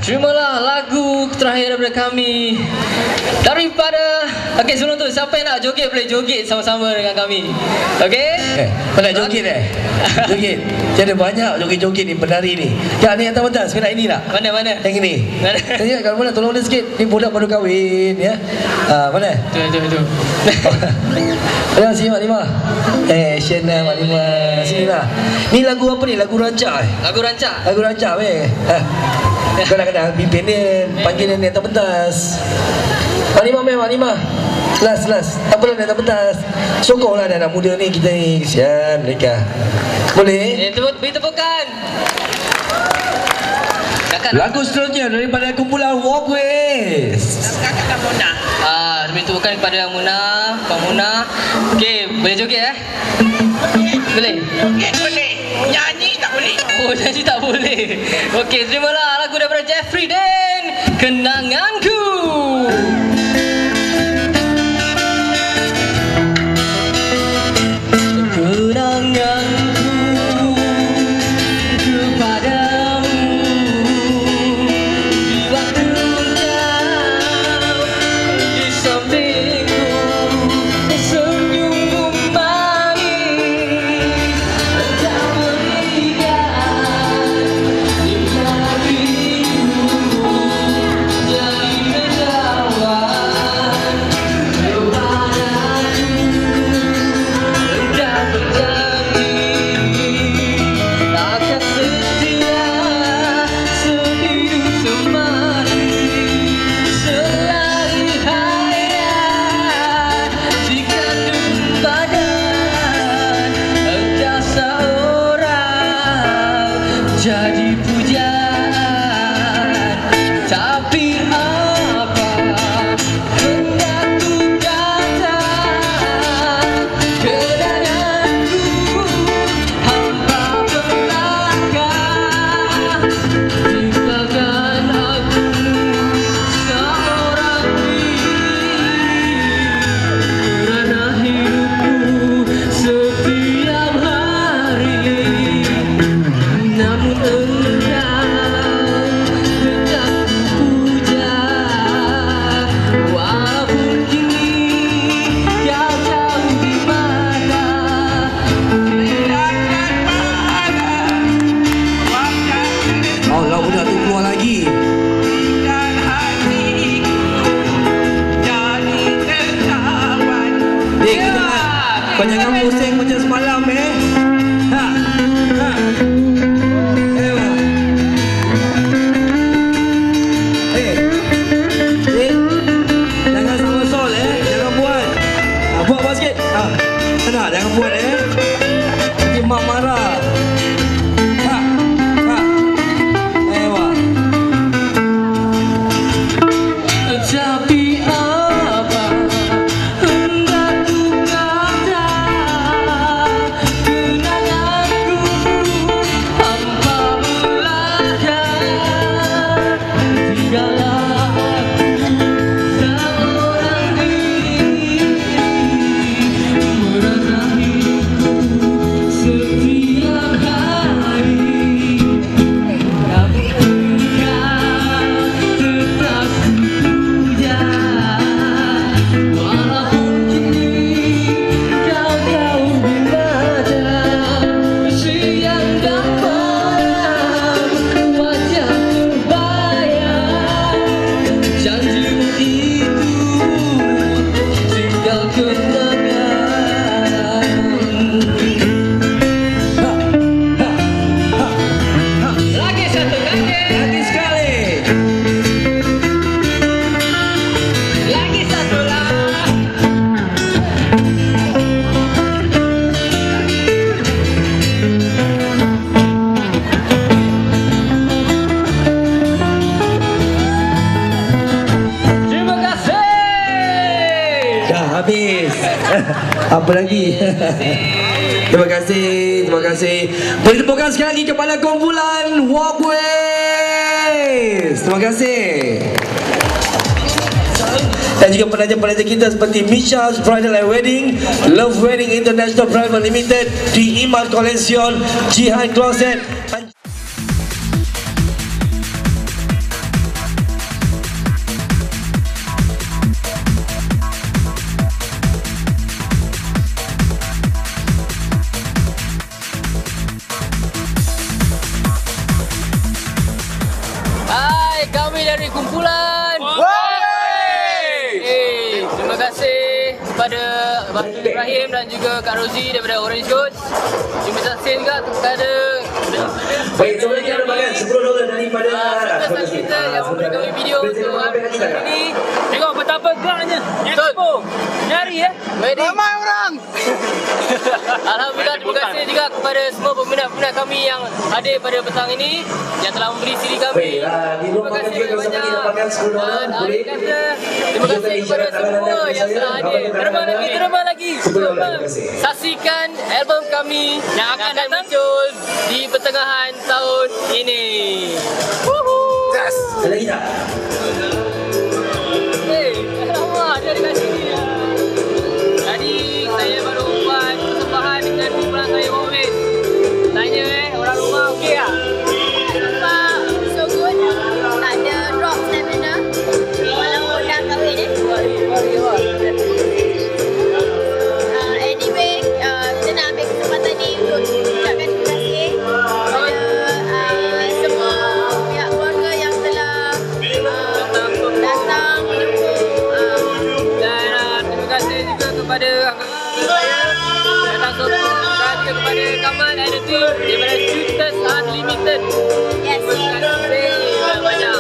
Terimalah lagu terakhir daripada kami. Daripada sebelum tu siapa yang nak joget boleh joget sama-sama dengan kami. Kau nak joget Joget. Jadi banyak joget-joget ni penari ni. Yang ni atas pentas, kau nak ini tak? Mana? Yang ini. Tanya kalau mana tolong dia sikit. Ni budak baru kahwin ya. Mana? Tu. Ayo sini Mak Lima. Action lah Mak Lima. Sini lah. Ni lagu apa ni? Lagu rancak Lagu rancak. Lagu rancak Kau nak kena pimpin dia. Panggil dia ni atas pentas. Mak Lima. Last. Tak apalah dia atas pentas. Sokonglah anak muda ni kita ni. Kesian mereka. Boleh? Beri tepukan. Lagu seterusnya daripada kumpulan Walkways. Kakak Muna. Beri tepukan kepada Muna, Kak Muna. Okey, boleh joget Boleh? Joget boleh. Nyanyi tak boleh. Oh, nyanyi tak boleh. Okey, terimalah lagu daripada Jeffrey dan Kenanganku. Jadi pujaan, tapi apa hendak ku kata, kenanganku hampa belaka, tinggalkan aku seorang diri, kerana hidupku setiap hari. Namun engkau tetap puja, walaupun kini kau jauh di mana. Allah udah tu keluar lagi. Dan hatiku jadi tertawan. Kau jangan pusing macam semalam Jangan sama sol jangan buat. Buat sikit. Jangan buat nanti mak marah. Tapi apa hendak ku kata, kenanganku hampa belaka, tinggallah aku seorang diri, merasa hidupku setiap hari. Namun engkau tetap puja, walaupun kini kau jauh di mana. Siang dan malam wajah terbayang, janjimu itu tinggal kenangan. Lagi satu kali. Lagi sekali. Lagi satu lah. Terima kasih. Dah habis. Apa lagi? Terima kasih. Boleh tepukan sekali lagi kepada kumpulan Walkways. Terima kasih. Dan juga penaja-penaja kita seperti Misha's Bridal and Wedding, Love Wedding International Private Limited, di Iman Collection, Jihad Closet. dari kumpulan. Terima kasih kepada Abang Ibrahim dan juga Kak Rozi daripada Orange Coach. Terima kasih juga kepada Baik, jom lagi ada bagian $10 daripada serta kita yang memberi kami video untuk hari ini. Tengok betapa geraknya. Expo. Nyari ya. Ramai orang. Alhamdulillah, terima kasih juga kepada semua peminat-peminat kami yang hadir pada petang ini, yang telah memberi siri kami. Terima kasih banyak. Dan akhir kata, terima kasih kepada semua yang telah hadir. Terbang lagi. Saksikan album kami yang akan muncul di pertengahan tahun ini. Ada lagi tak? Alamak, dia ada kat sini. Tadi saya baru buat persembahan dengan kumpulan saya Mohamed. Tanya orang rumah okey tak? Nampak so good. Tak ada drop stamina. Walaupun dah kahwin anyway, kita nak ambil kesempatan ni untuk ucapkan terima kasih kepada semua pihak keluarga yang telah datang mendukung. Dan terima kasih juga kepada saya datang sokong dan juga kepada Kamal and the team daripada Shooters Unlimited. Yes. Terima kasih banyak.